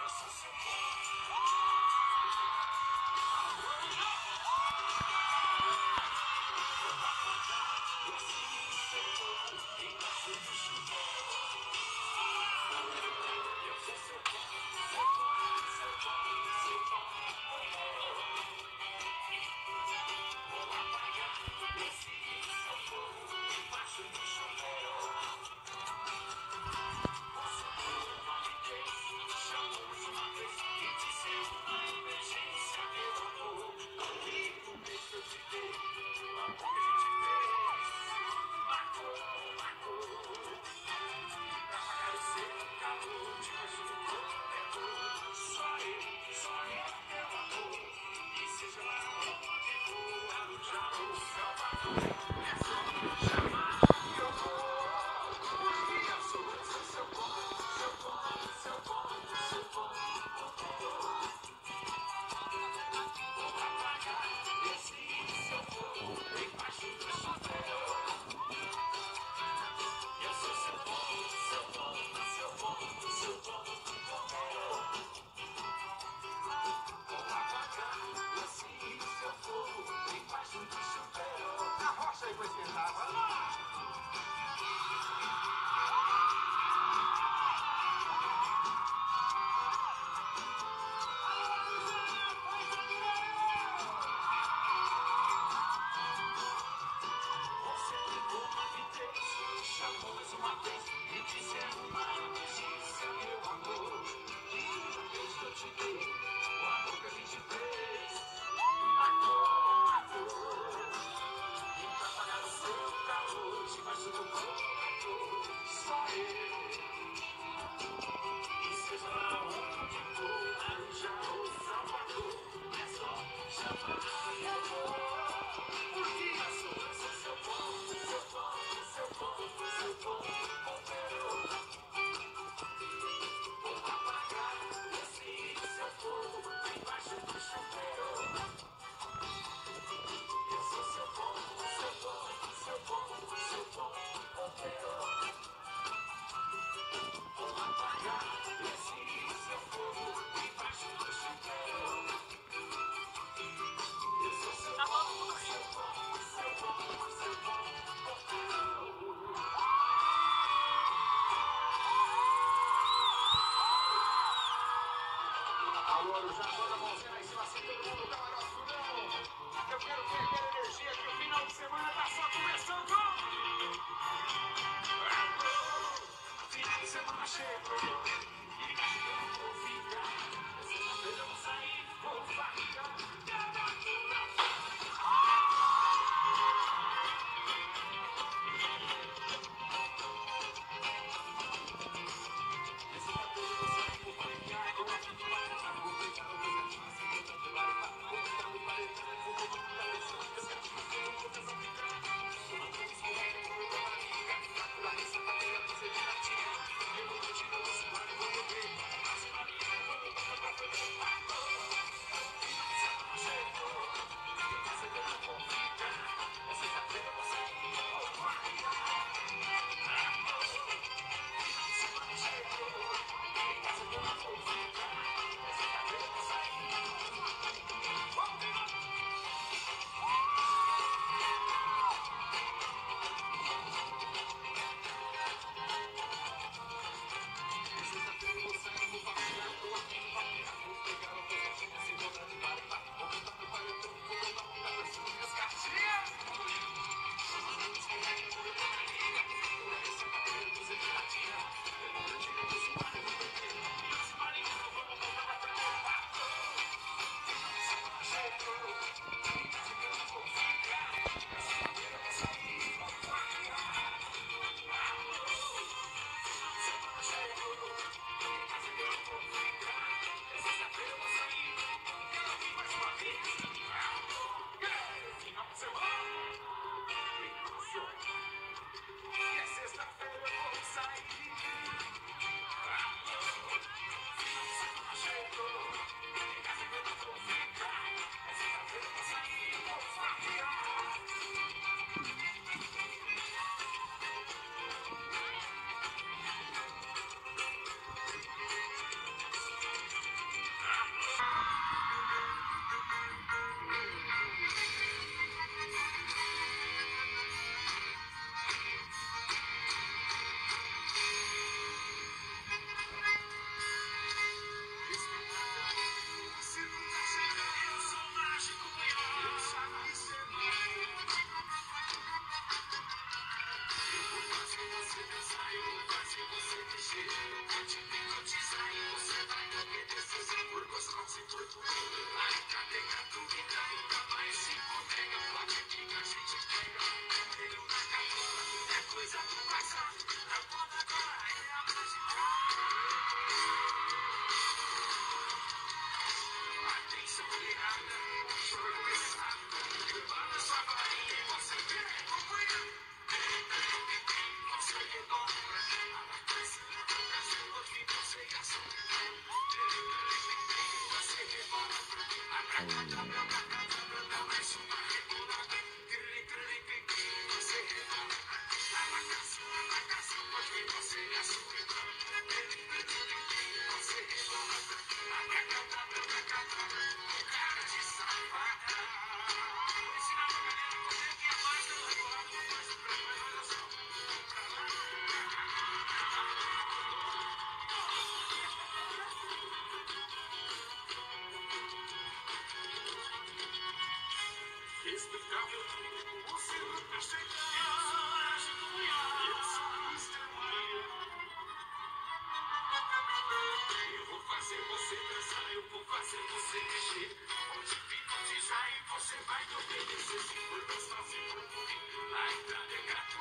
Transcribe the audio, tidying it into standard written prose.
Say, Atenção ligada, foi começado. Levanta sua varinha e você vem acompanhando. Você redobra a latência, trazendo hoje você e a sua. Você redobra a bracadabra, mais uma rebolada. Você redobra a lacação, hoje você e a sua. Você redobra a bracadabra, com cara de safada. Vou ensinar pra galera como é que é mais do rebolado, não faz o preço, mas olha só. Respeitável público, você nunca chegará. Eu sou Mr. Maria. Eu vou fazer você dançar, eu vou fazer você mexer. Onde fica o design, você vai obedecer. Se for gostoso, se for bonito, a entrada é grátis.